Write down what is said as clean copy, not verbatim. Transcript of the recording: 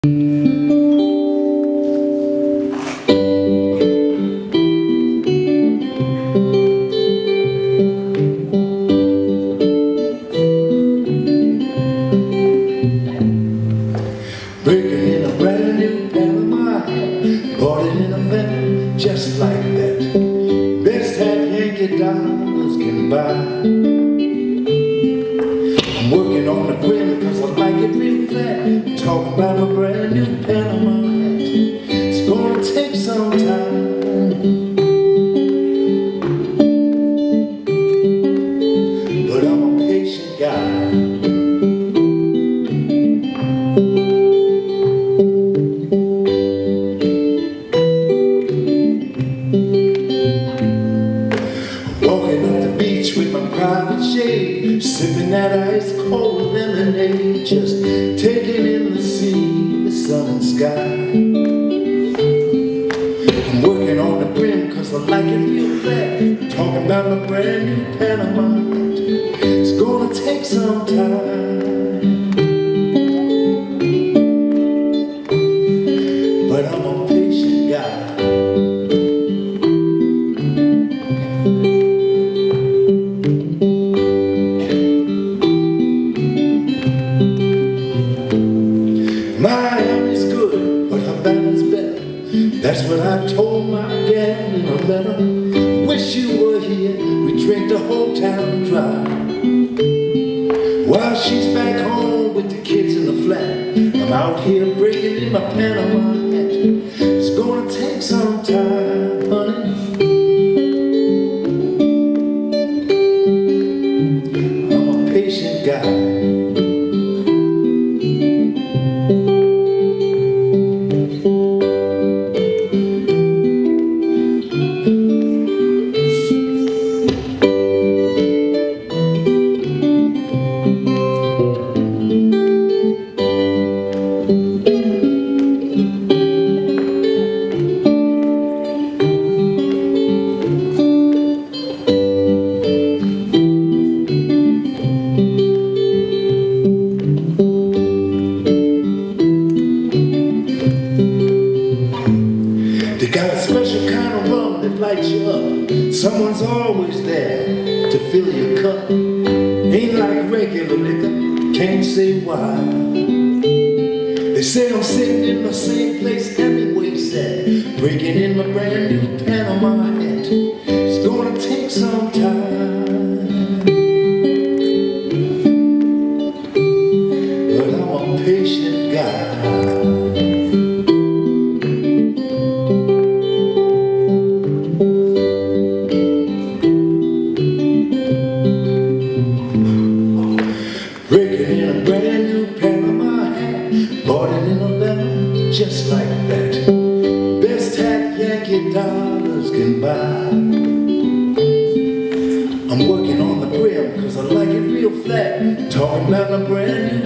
Breaking in a brand new Panama, bought it in a van, just like that. Best hat Yankee dollars can buy. I'm working on the grill cause I like it real flat. Talking about a brand new Panama hat. It's gonna take some time, but I'm a patient guy. Walking up the beach with my private shade, sipping that ice cold lemonade, just taking in the sea, the sun and sky. I'm working on the brim cause I like it real flat. Talking about my brand new Panama hat. It's gonna take some time, but I'm a patient guy. Miami's good, but Havana's better. That's what I told my gal in a letter. Wish you were here, we drink the whole town dry. While she's back home with the kids in the flat, I'm out here breaking in my Panama hat. It's gonna take some time, honey. I'm a patient guy. They got a special kind of rum that lights you up. Someone's always there to fill your cup. Ain't like regular liquor, can't say why. They say I'm sitting in the same place Hemingway said, breaking in my brand new Panama hat. It's gonna take some time, but I'm a patient guy. Breaking in a brand new Panama hat, bought it in a letter, just like that. Best hat Yankee dollars can buy. I'm working on the brim cause I like it real flat. Talking about my brand new